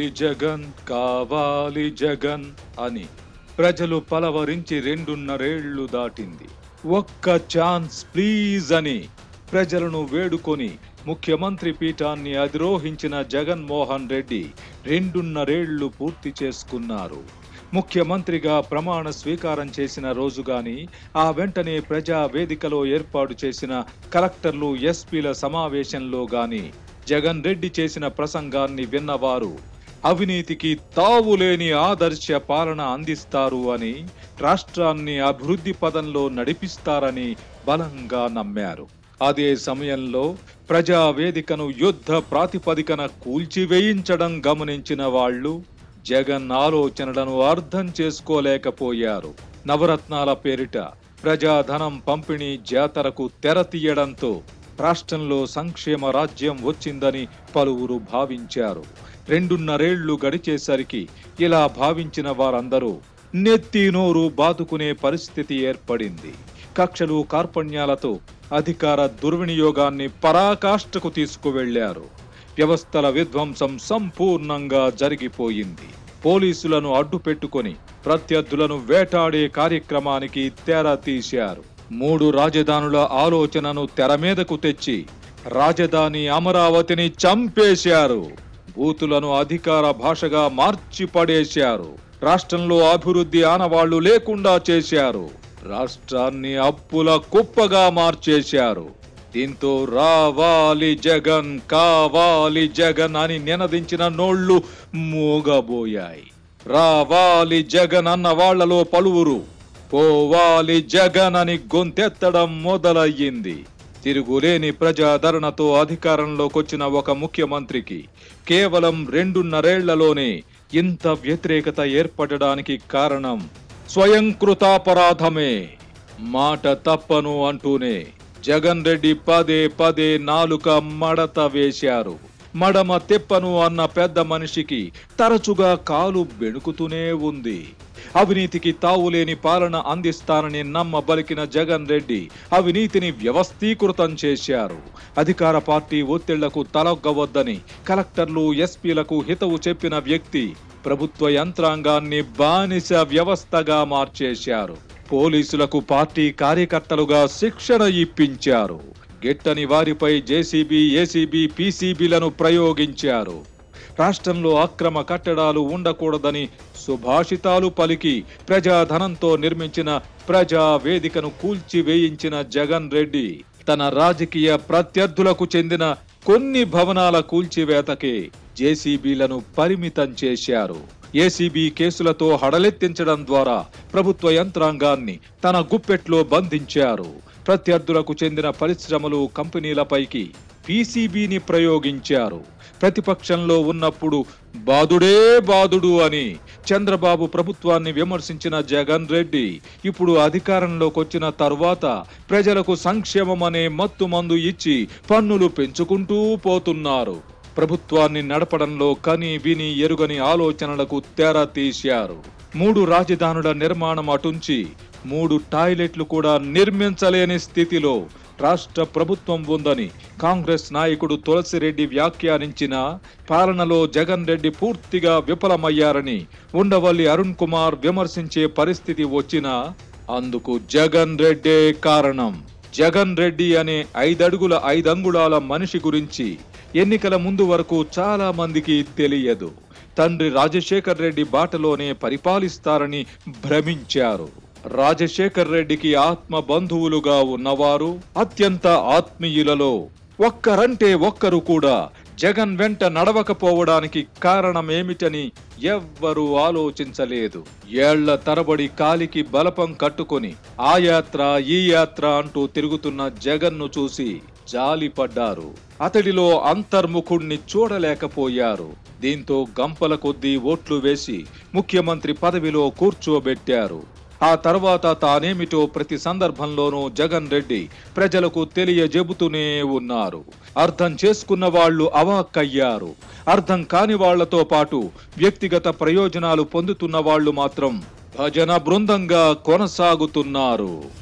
కావాలి జగన్ అని ప్రజలు పలవరించి 2.5 దాటింది. ఒక్క ఛాన్స్ ప్లీజ్ అని ప్రజలను వేడుకొని ముఖ్యమంత్రి పీఠాన్ని అధిరోహించిన జగన్మోహన్ రెడ్డి 2.5 పూర్తి చేసుకున్నారు. ముఖ్యమంత్రిగా ప్రమాణ స్వీకారం చేసిన రోజు గాని, ఆ వెంటనే ప్రజా వేదికలో ఏర్పాటు చేసిన కలెక్టర్లు ఎస్పీల సమావేశంలో గాని జగన్ రెడ్డి చేసిన ప్రసంగాన్ని విన్నవారు అవినీతికి తావులేని ఆదర్శ పాలన అందిస్తారు అని, రాష్ట్రాన్ని అభివృద్ధి పదంలో నడిపిస్తారని బలంగా నమ్మారు. అదే సమయంలో ప్రజావేదికను యుద్ధ ప్రాతిపదికన కూల్చివేయించడం గమనించిన వాళ్ళు జగన్ ఆలోచనలను అర్థం చేసుకోలేకపోయారు. నవరత్నాల పేరిట ప్రజాధనం పంపిణీ జాతరకు తెర తీయడంతో రాష్ట్రంలో సంక్షేమ రాజ్యం వచ్చిందని పలువురు భావించారు. 2.5 గడిచేసరికి ఇలా భావించిన వారందరూ నెత్తి నోరు బాదుకునే పరిస్థితి ఏర్పడింది. కక్షలు కార్పణ్యాలతో అధికార దుర్వినియోగాన్ని పరాకాష్ఠకు తీసుకువెళ్లారు. వ్యవస్థల విధ్వంసం సంపూర్ణంగా జరిగిపోయింది. పోలీసులను అడ్డుపెట్టుకొని ప్రత్యర్థులను వేటాడే కార్యక్రమానికి తెర తీశారు. 3 రాజధానుల ఆలోచనను తెర మీదకు తెచ్చి రాజధాని అమరావతిని చంపేశారు. బూతులను అధికార భాషగా మార్చి పడేశారు. రాష్ట్రంలో అభివృద్ధి ఆనవాళ్లు లేకుండా చేశారు. రాష్ట్రాన్ని అప్పుల కుప్పగా మార్చేశారు. దీంతో రావాలి జగన్, కావాలి జగన్ అని నినదించిన నోళ్లు మూగబోయాయి. రావాలి జగన్ అన్న వాళ్లలో పలువురు పోవాలి జగన్ అని గొంతెత్తడం మొదలయ్యింది. తిరుగులేని ప్రజాదరణతో అధికారంలోకొచ్చిన ఒక ముఖ్యమంత్రికి కేవలం 2.5 ఇంత వ్యతిరేకత ఏర్పడడానికి కారణం స్వయంకృతాపరాధమే. మాట తప్పను అంటూనే జగన్ రెడ్డి పదే నాలుక మడత వేశారు. మడమ తెప్పను అన్న పెద్ద మనిషికి తరచుగా కాలు బెణుకుతూనే ఉంది. అవినీతికి తావులేని పాలన అందిస్తానని నమ్మబలికిన జగన్ రెడ్డి అవినీతిని వ్యవస్థీకృతం చేశారు. అధికార పార్టీ ఒత్తిళ్లకు తలొగ్గవద్దని కలెక్టర్లు ఎస్పీలకు హితవు చెప్పిన వ్యక్తి ప్రభుత్వ యంత్రాంగాన్ని బానిస వ్యవస్థగా మార్చేశారు. పోలీసులకు పార్టీ కార్యకర్తలుగా శిక్షణ ఇప్పించారు. గిట్టని వారిపై జేసీబీ, ఏసీబీ, పీసీబీలను ప్రయోగించారు. రాష్ట్రంలో అక్రమ కట్టడాలు ఉండకూడదని సుభాషితాలు పలికి ప్రజాధనంతో నిర్మించిన ప్రజా వేదికను కూల్చివేయించిన జగన్ రెడ్డి తన రాజకీయ ప్రత్యర్థులకు చెందిన కొన్ని భవనాల కూల్చివేతకే జేసీబీలను పరిమితం చేశారు. ఏసీబీ కేసులతో హడలెత్తించడం ద్వారా ప్రభుత్వ యంత్రాంగాన్ని తన గుప్పెట్లో బంధించారు. ప్రత్యర్థులకు చెందిన పరిశ్రమలు, కంపెనీలపైకి పీసీబీని ప్రయోగించారు. ప్రతిపక్షంలో ఉన్నప్పుడు బాదుడే బాదుడు అని చంద్రబాబు ప్రభుత్వాన్ని విమర్శించిన జగన్ రెడ్డి ఇప్పుడు అధికారంలోకి వచ్చిన తర్వాత ప్రజలకు సంక్షేమం అనే మత్తు మందు ఇచ్చి పన్నులు పెంచుకుంటూ పోతున్నారు. ప్రభుత్వాన్ని నడపడంలో కని విని ఎరుగని ఆలోచనలకు తెర తీశారు. 3 రాజధానుల నిర్మాణం అటుంచి 3 టాయిలెట్లు కూడా నిర్మించలేని స్థితిలో రాష్ట్ర ప్రభుత్వం ఉందని కాంగ్రెస్ నాయకుడు తులసిరెడ్డి వ్యాఖ్యానించిన పాలనలో జగన్ రెడ్డి పూర్తిగా విఫలమయ్యారని ఉండవల్లి అరుణ్ కుమార్ విమర్శించే పరిస్థితి వచ్చినా అందుకు జగన్ రెడ్డే కారణం. జగన్ రెడ్డి అనే 5 అడుగుల 5 అంగుళాల మనిషి గురించి ఎన్నికల ముందు వరకు చాలా మందికి తెలియదు. తండ్రి రాజశేఖర్ రెడ్డి బాటలోనే పరిపాలిస్తారని భ్రమించారు. రాజశేఖర్ రెడ్డికి ఆత్మ బంధువులుగా ఉన్నవారు, అత్యంత ఆత్మీయులలో ఒక్కరంటే ఒక్కరు కూడా జగన్ వెంట నడవకపోవడానికి కారణమేమిటని ఎవ్వరూ ఆలోచించలేదు. ఏళ్ల తరబడి కాలికి బలపం కట్టుకొని ఆ యాత్ర ఈ యాత్ర అంటూ తిరుగుతున్న జగన్ను చూసి జాలిపడ్డారు. అతడిలో అంతర్ముఖుణ్ణి చూడలేకపోయారు. దీంతో గంపల కొద్దీ ఓట్లు వేసి ముఖ్యమంత్రి పదవిలో కూర్చోబెట్టారు. ఆ తర్వాత తానేమిటో ప్రతి సందర్భంలోనూ జగన్ రెడ్డి ప్రజలకు తెలియజెబుతూనే ఉన్నారు. అర్థం చేసుకున్న వాళ్ళు అవాక్కయ్యారు. అర్థం కాని వాళ్లతో పాటు వ్యక్తిగత ప్రయోజనాలు పొందుతున్న వాళ్ళు మాత్రం భజన బృందంగా కొనసాగుతున్నారు.